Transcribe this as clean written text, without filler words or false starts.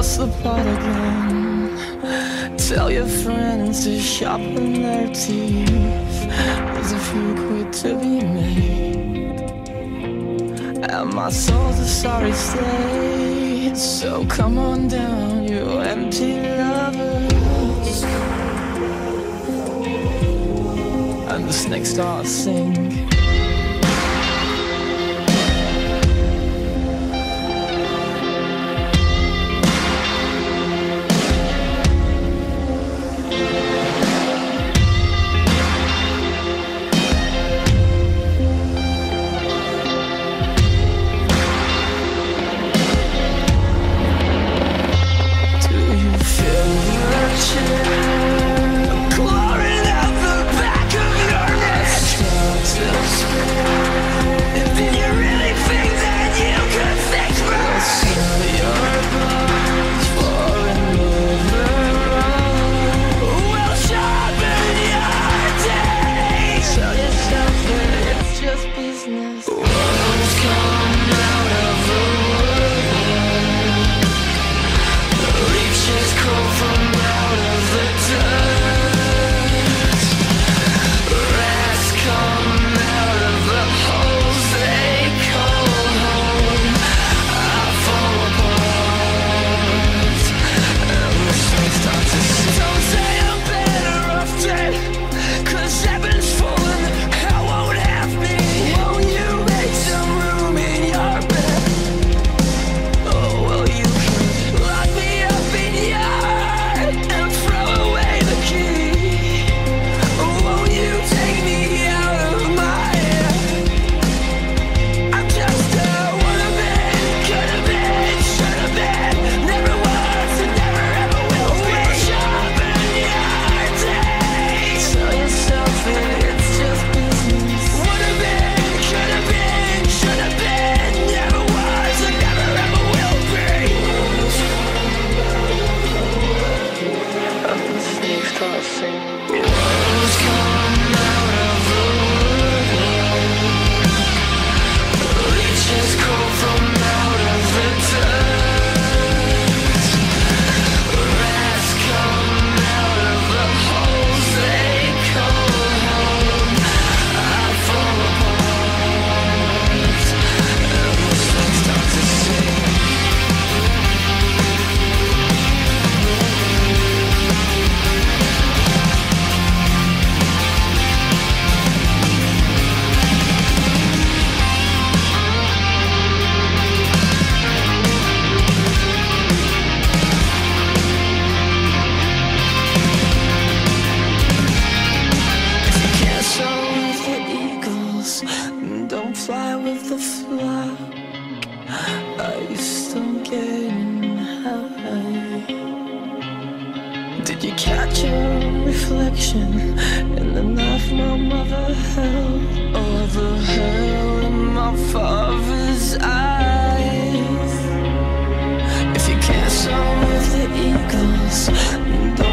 cross the pot again. Tell your friends to sharpen their teeth. There's a few quid to be made, and my soul's a sorry state. So come on down, you empty lovers. And the snake starts singing. Fly with the flock. Are you still getting high? Did you catch your reflection in the knife my mother held, or the hell in my father's eyes? If you can't soar with the eagles,